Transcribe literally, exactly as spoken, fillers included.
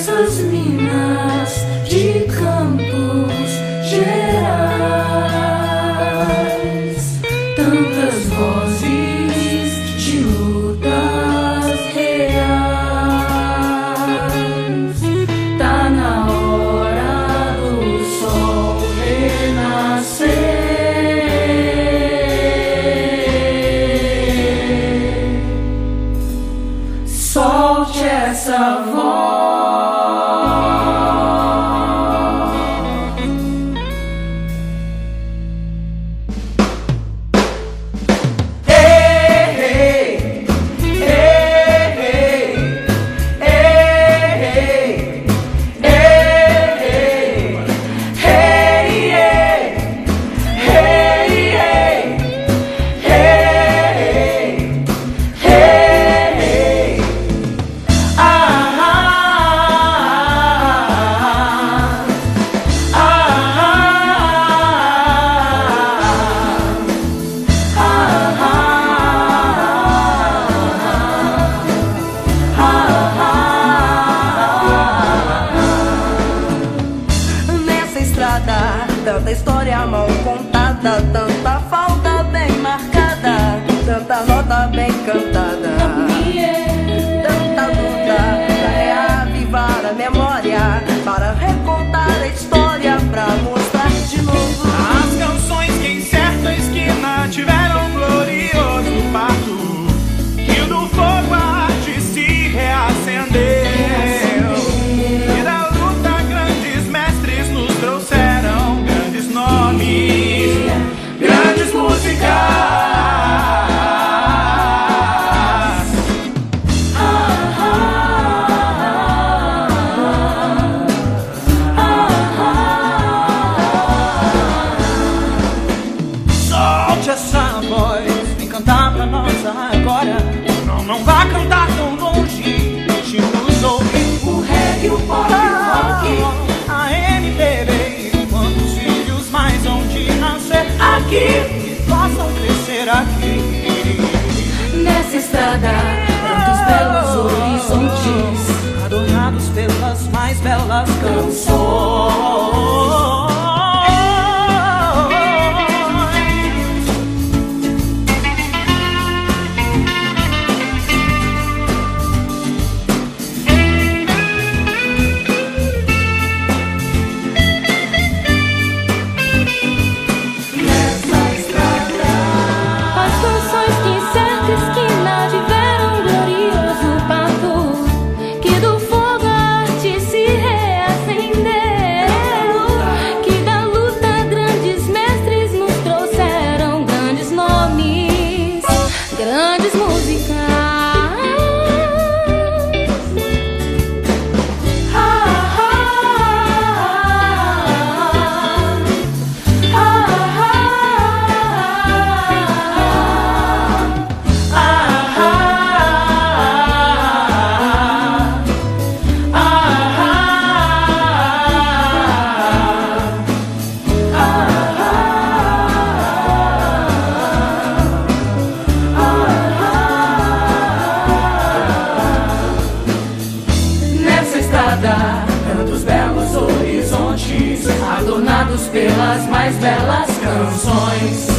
Nessas minas de Campos Gerais, tantas vozes de lutas reais. Tá na hora do sol renascer. Solte essa voz. Tanta história mal contada, tanta falta bem marcada, tanta nota bem cantada, tanta luta pra reavivar a memória, para recontar a história, pra mostrar de novo as canções que em certa esquina tiveram um glorioso parto, que do fogo a arte se reacendeu. E da luta grandes mestres nos trouxeram grandes nomes, grandes músicas. Solte essa voz, vem cantar pra nós agora. Não, não vá cantar tão longe, deixe-nos ouvir O reggae, o pop, o rock, a M P B, quantos filhos mais hão de nascer aqui, que possam crescer aqui. nessa estrada, tantos belos horizontes, Adornados pelas mais belas canções. as canções que em certa esquina tiveram um glorioso parto, que do fogo a arte se reacendeu, que da luta grandes mestres nos trouxeram grandes nomes, grandes músicas. Ah, ah, ah, ah, nessa estrada, tantos belos horizontes, adornados pelas mais belas canções.